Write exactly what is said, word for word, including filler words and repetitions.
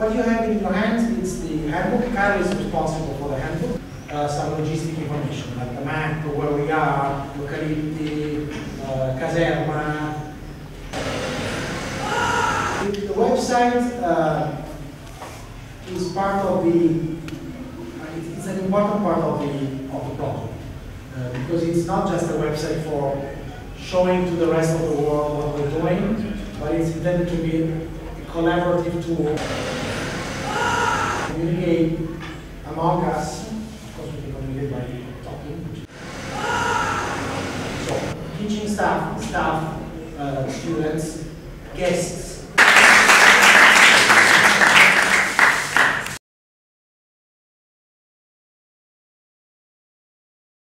what you have in your hands is the handbook. Carlo is responsible for the handbook. Uh, some logistic information, like the map, where we are, locality, uh, caserma. The website uh, is part of the, it's an important part of the, of the project. Uh, because it's not just a website for showing to the rest of the world what we're doing, but it's intended to be a collaborative tool to communicate among us. Of course, we can communicate by talking. So, teaching staff, staff, uh, students, guests,